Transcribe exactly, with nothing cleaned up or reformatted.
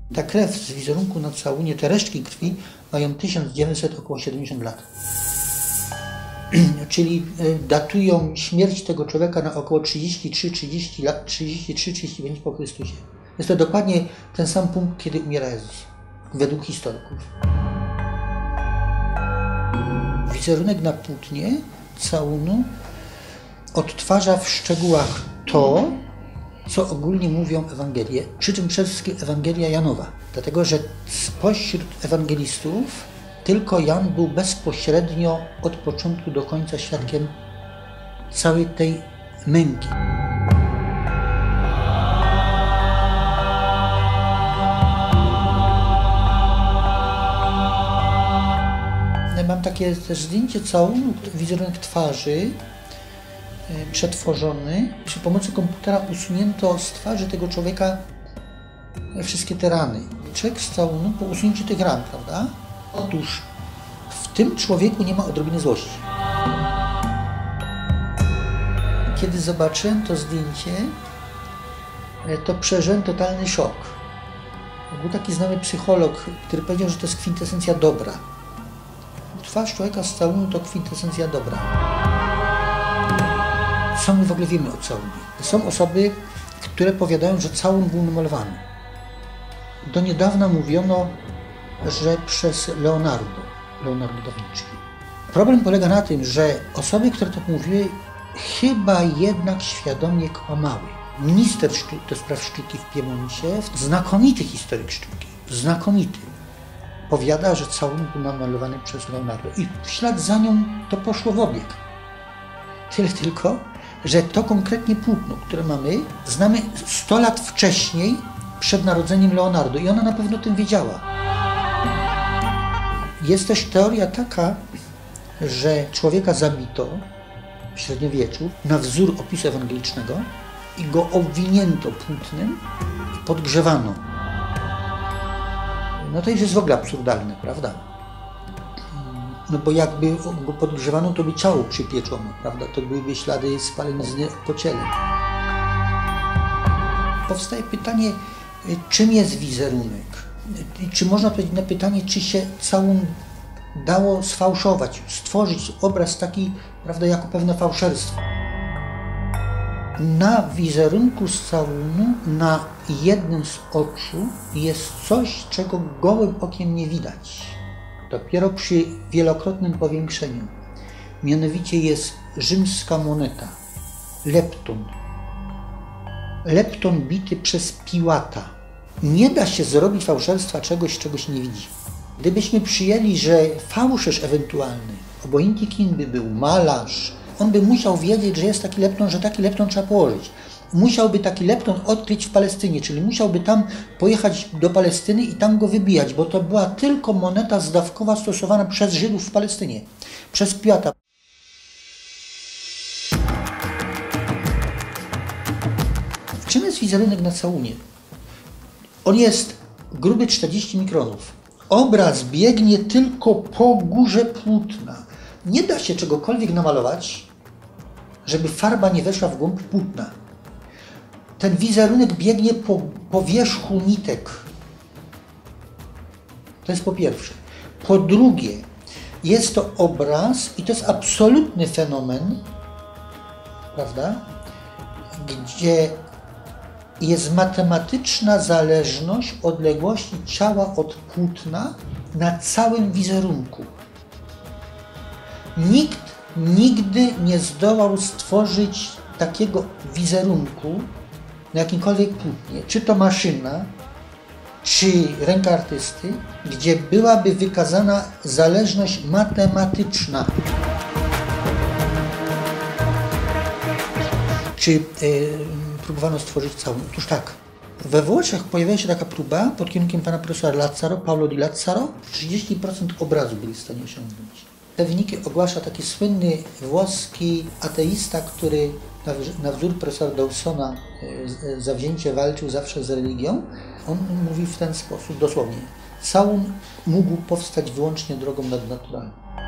Ta krew z wizerunku na całunie, te resztki krwi mają tysiąc dziewięćset, około siedemdziesiąt lat. Czyli datują śmierć tego człowieka na około trzydzieści trzy trzydzieści lat, trzydzieści trzy trzydzieści pięć po Chrystusie. Jest to dokładnie ten sam punkt, kiedy umiera Jezus, według historyków. Wizerunek na płótnie całunu odtwarza w szczegółach to, co ogólnie mówią Ewangelie, przy czym przede wszystkim Ewangelia Janowa. Dlatego, że spośród ewangelistów tylko Jan był bezpośrednio od początku do końca świadkiem całej tej męki. Mam takie też zdjęcie całunu, wizerunek twarzy przetworzony. Przy pomocy komputera usunięto z twarzy tego człowieka wszystkie te rany. Człowiek z całunu po usunięciu tych ran, prawda? Otóż w tym człowieku nie ma odrobiny złości. Kiedy zobaczyłem to zdjęcie, to przeżyłem totalny szok. Był taki znany psycholog, który powiedział, że to jest kwintesencja dobra. Twarz człowieka z całunu to kwintesencja dobra. Co my w ogóle wiemy o całunie? Są osoby, które powiadają, że całun był namalowany. Do niedawna mówiono, że przez Leonardo, Leonardo da Vinci. Problem polega na tym, że osoby, które to mówiły, chyba jednak świadomie kłamały. Minister do spraw sztuki w Piemoncie, znakomity historyk sztuki, znakomity, powiada, że całun był namalowany przez Leonardo i w ślad za nią to poszło w obieg. Tyle tylko, że to konkretnie płótno, które mamy, znamy sto lat wcześniej, przed narodzeniem Leonardo i ona na pewno o tym wiedziała. Jest też teoria taka, że człowieka zabito w średniowieczu na wzór opisu ewangelicznego i go owinięto płótnem i podgrzewano. No to już jest w ogóle absurdalne, prawda? No bo jakby go podgrzewano, to by ciało przypieczono, prawda? To byłyby ślady spalenizny po ciele. Powstaje pytanie, czym jest wizerunek? Czy można odpowiedzieć na pytanie, czy się całun dało sfałszować, stworzyć obraz taki, prawda, jako pewne fałszerstwo? Na wizerunku z całunu, na jednym z oczu jest coś, czego gołym okiem nie widać. Dopiero przy wielokrotnym powiększeniu. Mianowicie jest rzymska moneta, lepton. Lepton bity przez Piłata. Nie da się zrobić fałszerstwa czegoś, czego się nie widzi. Gdybyśmy przyjęli, że fałszerz ewentualny, obojętnie kim by był, malarz, on by musiał wiedzieć, że jest taki lepton, że taki lepton trzeba położyć. Musiałby taki lepton odkryć w Palestynie, czyli musiałby tam pojechać do Palestyny i tam go wybijać, bo to była tylko moneta zdawkowa stosowana przez Żydów w Palestynie, przez Piłata. Czym jest wizerunek na całunie? On jest gruby czterdzieści mikronów. Obraz biegnie tylko po górze płótna. Nie da się czegokolwiek namalować, żeby farba nie weszła w głąb płótna. Ten wizerunek biegnie po, po wierzchu nitek. To jest po pierwsze. Po drugie, jest to obraz, i to jest absolutny fenomen, prawda, gdzie jest matematyczna zależność odległości ciała od płótna na całym wizerunku. Nikt nigdy nie zdołał stworzyć takiego wizerunku na jakimkolwiek płótnie, czy to maszyna, czy ręka artysty, gdzie byłaby wykazana zależność matematyczna. Czy yy, próbowano stworzyć całun? Otóż tak. We Włoszech pojawiła się taka próba pod kierunkiem pana profesora Lazzaro, Paolo di Lazzaro. trzydzieści procent obrazu byli w stanie osiągnąć. Te wyniki ogłasza taki słynny włoski ateista, który na, na wzór profesora Dawsona yy, zawzięcie walczył zawsze z religią. On mówi w ten sposób, dosłownie: całun mógł powstać wyłącznie drogą nadnaturalną.